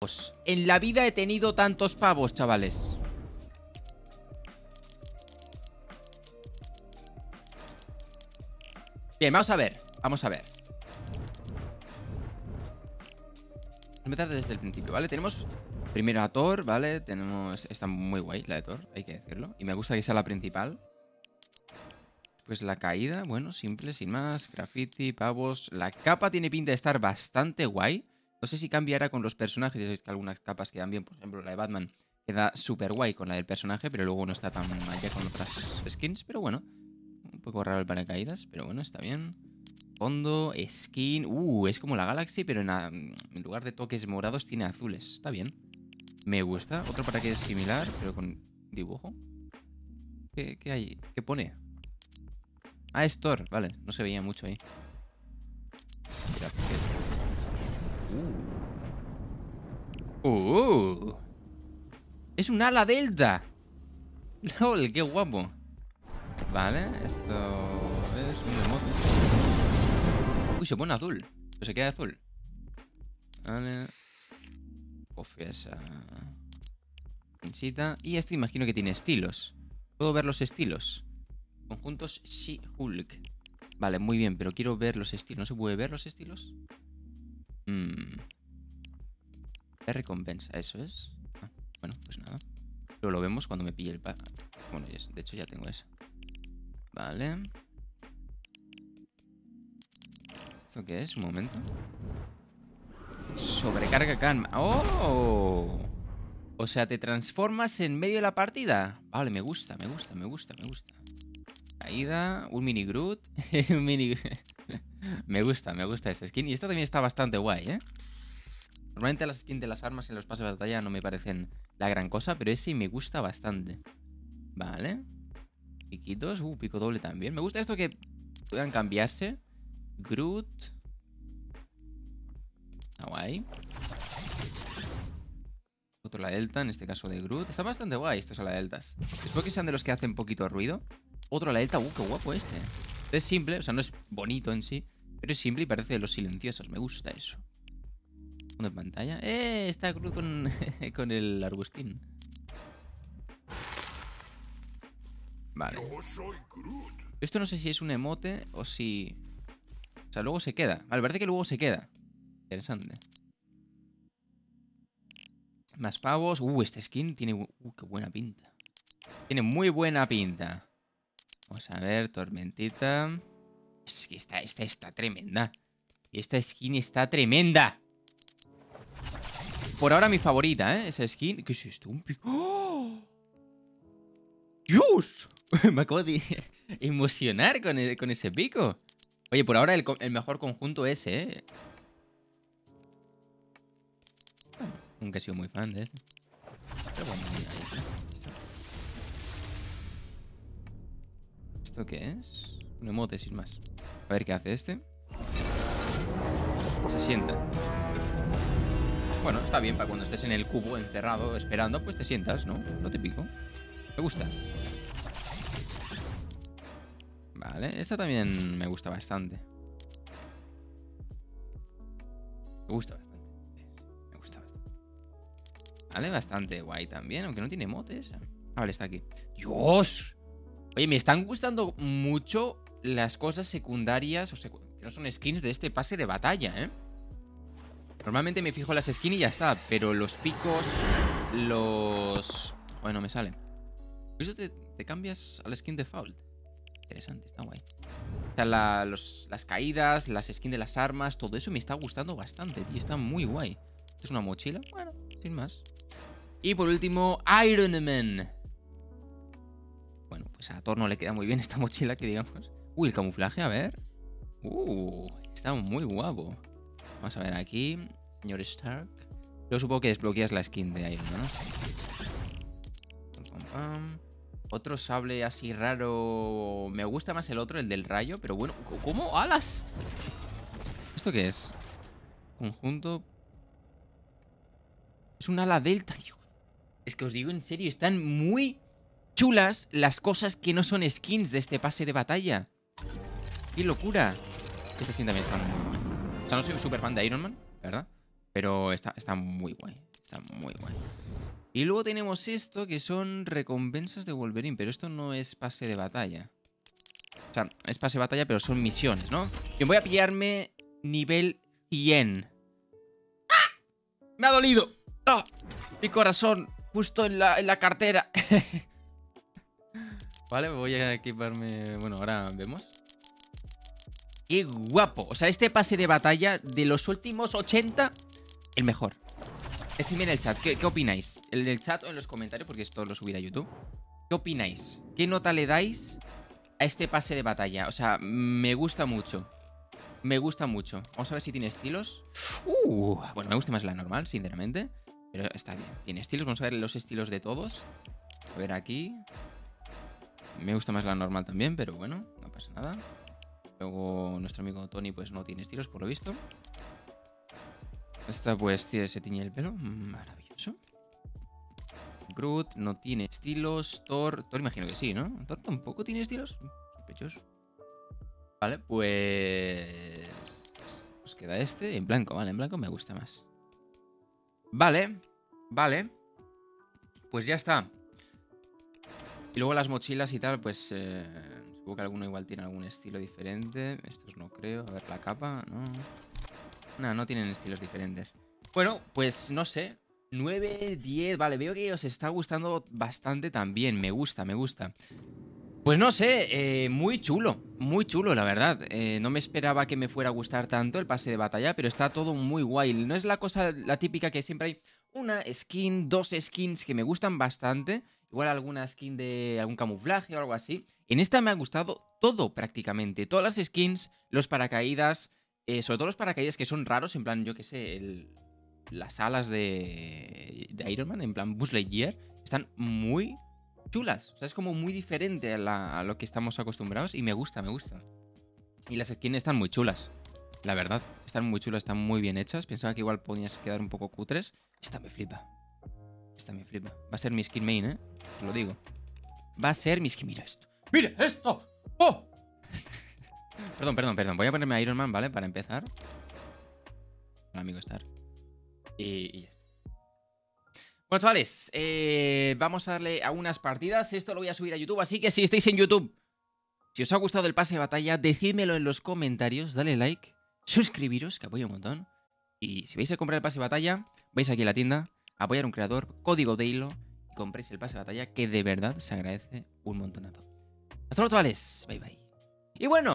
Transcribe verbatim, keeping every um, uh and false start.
En la vida he tenido tantos pavos, chavales. Bien, vamos a ver. Vamos a ver. Vamos a empezar desde el principio, ¿vale? Tenemos primero a Thor, ¿vale? Tenemos... Está muy guay la de Thor, hay que decirlo. Y me gusta que sea la principal. Pues la caída, bueno, simple, sin más. Graffiti, pavos. La capa tiene pinta de estar bastante guay. No sé si cambiará con los personajes. Ya sabéis que algunas capas quedan bien. Por ejemplo, la de Batman queda súper guay con la del personaje, pero luego no está tan allá con otras skins. Pero bueno, un poco raro el paracaídas, pero bueno, está bien. Fondo, skin. Uh, es como la Galaxy, pero en, a, en lugar de toques morados tiene azules. Está bien. Me gusta. Otro paracaídas similar, pero con dibujo. ¿Qué, qué hay? ¿Qué pone? Ah, es Thor, vale, no se veía mucho ahí. Mira, uh. Uh. Es un ala delta. LOL, qué guapo. Vale, esto es un emote. Uy, se pone azul. Pero se queda azul. Vale. Confiesa. Pinchita. Y este imagino que tiene estilos. ¿Puedo ver los estilos? Conjuntos She-Hulk. Vale, muy bien, pero quiero ver los estilos. ¿No se puede ver los estilos? Mm. ¿Qué recompensa? ¿Eso es? Ah, bueno, pues nada. Pero lo vemos cuando me pille el pa... Bueno, yes, de hecho ya tengo eso. Vale. ¿Esto qué es? Un momento. Sobrecarga Khan. ¡Oh! O sea, te transformas en medio de la partida. Vale, me gusta, me gusta, me gusta, me gusta. Caída, un mini Groot. Un mini... Me gusta, me gusta esta skin. Y esta también está bastante guay, ¿eh? Normalmente las skins de las armas en los pases de batalla no me parecen la gran cosa, pero ese me gusta bastante. Vale. Piquitos, uh, pico doble también. Me gusta esto que puedan cambiarse. Groot. Está guay. Otro la delta, en este caso de Groot. Está bastante guay estos a la deltas. Espero que sean de los que hacen poquito ruido. Otro a la delta, uh, qué guapo este. Es simple, o sea, no es bonito en sí, pero es simple y parece de los silenciosos. Me gusta eso. Fondo de pantalla. ¡Eh! Está Groot con, con el arbustín. Vale. Esto no sé si es un emote o si... O sea, luego se queda. Vale, parece que luego se queda. Interesante. Más pavos. Uh, este skin tiene... Uh, qué buena pinta. Tiene muy buena pinta. Vamos a ver, tormentita. Es que esta, esta está tremenda. Esta skin está tremenda. Por ahora mi favorita, ¿eh? Esa skin. ¿Qué es esto? Un pico. ¡Oh! ¡Dios! Me acabo de emocionar con, el, con ese pico. Oye, por ahora el, el mejor conjunto es ese, ¿eh? Bueno, nunca he sido muy fan de este. Pero bueno, mira, ¿esto qué es? Un emote sin más. A ver qué hace este. Se sienta. Bueno, está bien para cuando estés en el cubo encerrado esperando, pues te sientas, ¿no? Lo típico. Me gusta. Vale, esta también me gusta bastante. Me gusta bastante. Sí, me gusta bastante. Vale, bastante guay también, aunque no tiene emotes. Ah, vale, está aquí. ¡Dios! Oye, me están gustando mucho las cosas secundarias, o secu que no son skins de este pase de batalla, ¿eh? Normalmente me fijo en las skins y ya está, pero los picos, los... Bueno, me sale. Eso te, te cambias a la skin default. Interesante, está guay. O sea, la, los, las caídas, las skins de las armas, todo eso me está gustando bastante, tío. Está muy guay. ¿Es una mochila? Bueno, sin más. Y por último, Iron Man. Bueno, pues a Thor no le queda muy bien esta mochila, que digamos. Uy, el camuflaje, a ver. Uh, está muy guapo. Vamos a ver aquí. Señor Stark. Luego supongo que desbloqueas la skin de Iron Man, ¿no? Pam, pam. Otro sable así raro. Me gusta más el otro, el del rayo. Pero bueno, ¿cómo? ¡Alas! ¿Esto qué es? Conjunto. Es un ala delta, Dios. Es que os digo en serio, están muy chulas las cosas que no son skins de este pase de batalla. ¡Qué locura! Esta skin también está muy guay. O sea, no soy súper fan de Iron Man, ¿verdad? Pero está, está muy guay. Está muy guay. Y luego tenemos esto, que son recompensas de Wolverine. Pero esto no es pase de batalla. O sea, es pase de batalla, pero son misiones, ¿no? Yo voy a pillarme nivel cien. ¡Ah! ¡Me ha dolido! ¡Ah! Mi corazón, justo en la, en la cartera. Vale, voy a equiparme... Bueno, ahora vemos. ¡Qué guapo! O sea, este pase de batalla de los últimos ochenta, el mejor. Decidme en el chat, ¿qué, qué opináis? En el chat o en los comentarios, porque esto lo subiré a YouTube. ¿Qué opináis? ¿Qué nota le dais a este pase de batalla? O sea, me gusta mucho. Me gusta mucho. Vamos a ver si tiene estilos. Uh, bueno, me gusta más la normal, sinceramente. Pero está bien. Tiene estilos. Vamos a ver los estilos de todos. A ver aquí. Me gusta más la normal también, pero bueno, no pasa nada. Luego nuestro amigo Tony pues no tiene estilos, por lo visto. Esta pues se tiñe el pelo. Maravilloso. Groot no tiene estilos. Thor, Thor imagino que sí, ¿no? Thor tampoco tiene estilos. Sospechoso. Vale, pues... Nos queda este en blanco, vale, en blanco me gusta más. Vale, vale. Pues ya está. Y luego las mochilas y tal, pues... Eh, supongo que alguno igual tiene algún estilo diferente. Estos no creo. A ver, la capa, no... No, no tienen estilos diferentes. Bueno, pues no sé. nueve, diez, vale, veo que os está gustando bastante también. Me gusta, me gusta. Pues no sé, eh, muy chulo, muy chulo la verdad. eh, No me esperaba que me fuera a gustar tanto el pase de batalla, pero está todo muy guay. No es la cosa, la típica que siempre hay una skin, dos skins que me gustan bastante. Igual alguna skin de algún camuflaje o algo así. En esta me ha gustado todo prácticamente. Todas las skins, los paracaídas, eh, sobre todo los paracaídas que son raros, en plan, yo qué sé, el, las alas de, de Iron Man, en plan Buzz Lightyear, están muy chulas. O sea, es como muy diferente a, la, a lo que estamos acostumbrados y me gusta, me gusta. Y las skins están muy chulas, la verdad. Están muy chulas, están muy bien hechas. Pensaba que igual podían quedar un poco cutres. Esta me flipa. Esta me flipa. Va a ser mi skin main, ¿eh? Os lo digo. Va a ser mi skin... Mira esto. ¡Mira esto! ¡Oh! Perdón, perdón, perdón. Voy a ponerme a Iron Man, ¿vale? Para empezar. Hola, amigo Star. Y, y ya está. Bueno, chavales, eh, vamos a darle a unas partidas. Esto lo voy a subir a YouTube, así que si estáis en YouTube, si os ha gustado el pase de batalla, decídmelo en los comentarios, dale like, suscribiros, que apoya un montón. Y si vais a comprar el pase de batalla, vais aquí a la tienda, apoyar a un creador, código DEILO, y compréis el pase de batalla, que de verdad se agradece un montonazo. Hasta luego, chavales. Bye, bye. Y bueno...